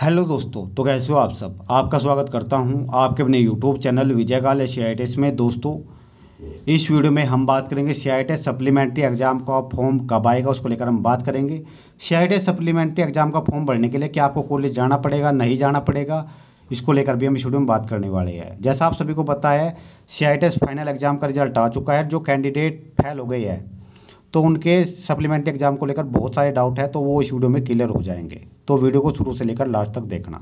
Hello दोस्तों, तो कैसे हो आप सब। आपका स्वागत करता हूं आपके अपने यूट्यूब चैनल विजय काले CITES में। दोस्तों, इस वीडियो में हम बात करेंगे CITES सप्लीमेंट्री एग्जाम का फॉर्म कब आएगा, उसको लेकर हम बात करेंगे। CITES सप्लीमेंट्री एग्जाम का फॉर्म भरने के लिए क्या आपको कॉलेज जाना पड़ेगा, नहीं जाना पड़ेगा, इसको लेकर भी हम इस वीडियो में बात करने वाले हैं। जैसा आप सभी को पता है, CITES फाइनल एग्जाम का रिजल्ट आ चुका है। जो कैंडिडेट फेल हो गए हैं तो उनके सप्लीमेंट्री एग्जाम को लेकर बहुत सारे डाउट है, तो वो इस वीडियो में क्लियर हो जाएंगे। तो वीडियो को शुरू से लेकर लास्ट तक देखना।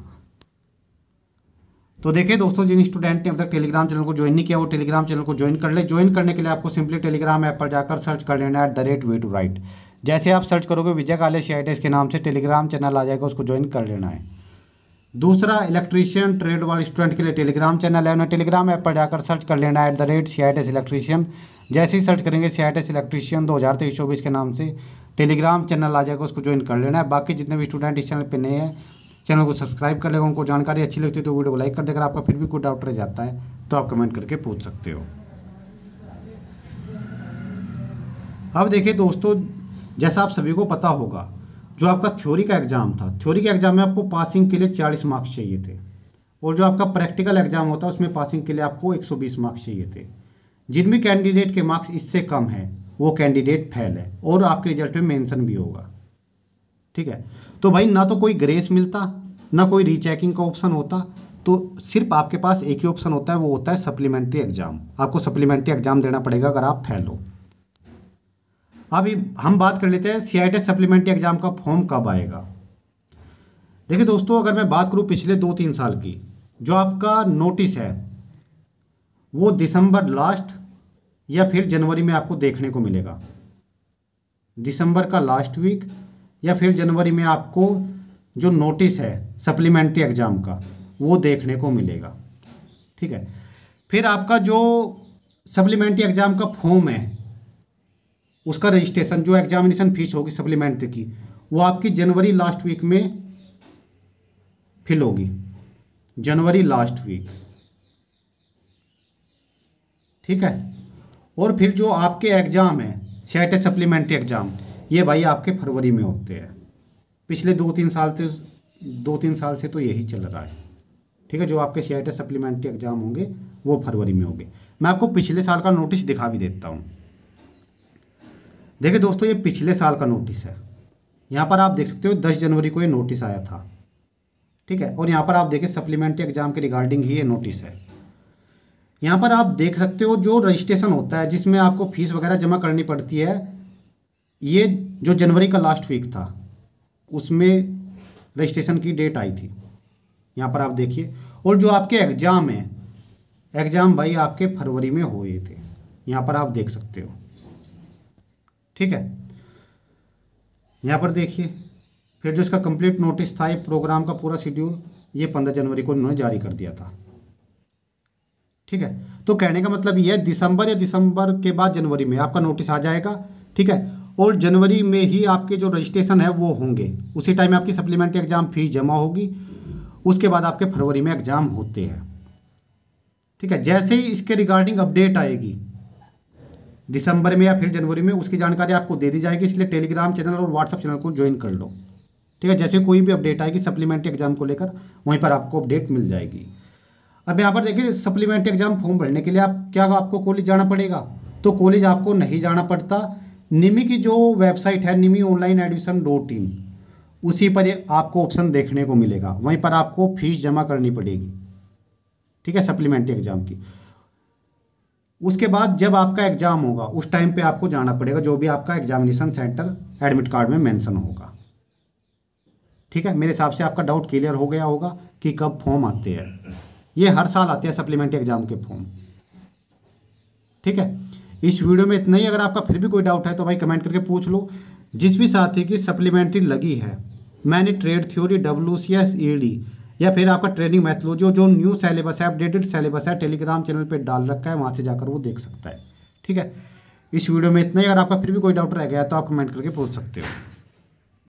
तो देखिए दोस्तों, जिन स्टूडेंट ने अब तक टेलीग्राम चैनल को ज्वाइन नहीं किया वो टेलीग्राम चैनल को ज्वाइन कर ले। ज्वाइन करने के लिए आपको सिंपली टेलीग्राम ऐप पर जाकर सर्च कर लेना @way2write। जैसे आप सर्च करोगे विजय काले CITES के नाम से टेलीग्राम चैनल आ जाएगा, उसको ज्वाइन कर लेना है। दूसरा, इलेक्ट्रीशियन ट्रेड वाले स्टूडेंट के लिए टेलीग्राम चैनल है, उन्हें टेलीग्राम ऐप पर जाकर सर्च कर लेना है @CITES इलेक्ट्रीशियन। जैसे ही सर्च करेंगे CITES इलेक्ट्रीशियन 2023-24 के नाम से टेलीग्राम चैनल आ जाएगा, उसको ज्वाइन कर लेना है। बाकी जितने भी स्टूडेंट इस चैनल पे नए हैं, चैनल को सब्सक्राइब कर लेगा। उनको जानकारी अच्छी लगती है तो वीडियो को लाइक कर देकर, आपका फिर भी कोई डाउट रह जाता है तो आप कमेंट करके पूछ सकते हो। अब देखिए दोस्तों, जैसा आप सभी को पता होगा, जो आपका थ्योरी का एग्जाम था, थ्योरी के एग्जाम में आपको पासिंग के लिए 40 मार्क्स चाहिए थे, और जो आपका प्रैक्टिकल एग्जाम होता है उसमें पासिंग के लिए आपको 120 मार्क्स चाहिए थे। जिन भी कैंडिडेट के मार्क्स इससे कम है वो कैंडिडेट फेल है, और आपके रिजल्ट में मेंशन भी होगा। ठीक है, तो भाई ना तो कोई ग्रेस मिलता, ना कोई रीचेकिंग का ऑप्शन होता, तो सिर्फ आपके पास एक ही ऑप्शन होता है, वो होता है सप्लीमेंट्री एग्जाम। आपको सप्लीमेंट्री एग्जाम देना पड़ेगा अगर आप फेल हो। अभी हम बात कर लेते हैं CITES सप्लीमेंट्री एग्जाम का फॉर्म कब आएगा। देखिए दोस्तों, अगर मैं बात करूं पिछले 2-3 साल की, जो आपका नोटिस है वो दिसंबर लास्ट या फिर जनवरी में आपको देखने को मिलेगा। दिसंबर का लास्ट वीक या फिर जनवरी में आपको जो नोटिस है सप्लीमेंट्री एग्जाम का वो देखने को मिलेगा। ठीक है, फिर आपका जो सप्लीमेंट्री एग्जाम का फॉर्म है उसका रजिस्ट्रेशन, जो एग्जामिनेशन फीस होगी सप्लीमेंट्री की, वो आपकी जनवरी लास्ट वीक में फिल होगी। जनवरी लास्ट वीक, ठीक है। और फिर जो आपके एग्ज़ाम है CITES सप्लीमेंट्री एग्ज़ाम, ये भाई आपके फरवरी में होते हैं। पिछले 2-3 साल से तो यही चल रहा है। ठीक है, जो आपके CITES सप्लीमेंट्री एग्ज़ाम होंगे वो फरवरी में होंगे। मैं आपको पिछले साल का नोटिस दिखा भी देता हूँ। देखिए दोस्तों, ये पिछले साल का नोटिस है। यहाँ पर आप देख सकते हो 10 जनवरी को ये नोटिस आया था। ठीक है, और यहाँ पर आप देखिए सप्लीमेंट्री एग्जाम के रिगार्डिंग ही ये नोटिस है। यहाँ पर आप देख सकते हो जो रजिस्ट्रेशन होता है, जिसमें आपको फीस वगैरह जमा करनी पड़ती है, ये जो जनवरी का लास्ट वीक था उसमें रजिस्ट्रेशन की डेट आई थी। यहाँ पर आप देखिए, और जो आपके एग्ज़ाम है, एग्ज़ाम भाई आपके फरवरी में हुए थे। यहाँ पर आप देख सकते हो। ठीक है, यहाँ पर देखिए, फिर जो इसका कंप्लीट नोटिस था, ये प्रोग्राम का पूरा शेड्यूल, ये 15 जनवरी को उन्होंने जारी कर दिया था। ठीक है, तो कहने का मतलब ये है दिसंबर या दिसंबर के बाद जनवरी में आपका नोटिस आ जाएगा। ठीक है, और जनवरी में ही आपके जो रजिस्ट्रेशन है वो होंगे, उसी टाइम आपकी सप्लीमेंट्री एग्जाम फीस जमा होगी। उसके बाद आपके फरवरी में एग्जाम होते हैं। ठीक है, जैसे ही इसके रिगार्डिंग अपडेट आएगी दिसंबर में या फिर जनवरी में, उसकी जानकारी आपको दे दी जाएगी। इसलिए टेलीग्राम चैनल और व्हाट्सअप चैनल को ज्वाइन कर लो। ठीक है, जैसे कोई भी अपडेट आएगी सप्लीमेंट्री एग्जाम को लेकर, वहीं पर आपको अपडेट मिल जाएगी। अब यहाँ पर देखिए, सप्लीमेंट्री एग्जाम फॉर्म भरने के लिए आपको कॉलेज जाना पड़ेगा, तो कॉलेज आपको नहीं जाना पड़ता। निमी की जो वेबसाइट है NIMI-online-admission.in, उसी पर ये आपको ऑप्शन देखने को मिलेगा। वहीं पर आपको फीस जमा करनी पड़ेगी। ठीक है, सप्लीमेंट्री एग्जाम की। उसके बाद जब आपका एग्जाम होगा उस टाइम पे आपको जाना पड़ेगा, जो भी आपका एग्जामिनेशन सेंटर एडमिट कार्ड में मेंशन होगा। ठीक है, मेरे हिसाब से आपका डाउट क्लियर हो गया होगा कि कब फॉर्म आते हैं। ये हर साल आते हैं सप्लीमेंट्री एग्जाम के फॉर्म। ठीक है, इस वीडियो में इतना ही। अगर आपका फिर भी कोई डाउट है तो भाई कमेंट करके पूछ लो। जिस भी साथी की सप्लीमेंट्री लगी है, मैंने ट्रेड थ्योरी, WCS, ED या फिर आपका ट्रेनिंग मैथोलॉजी, जो न्यू सिलेबस है, अपडेटेड सिलेबस है, टेलीग्राम चैनल पे डाल रखा है, वहाँ से जाकर वो देख सकता है। ठीक है, इस वीडियो में इतना ही। अगर आपका फिर भी कोई डाउट रह गया तो आप कमेंट करके पूछ सकते हो।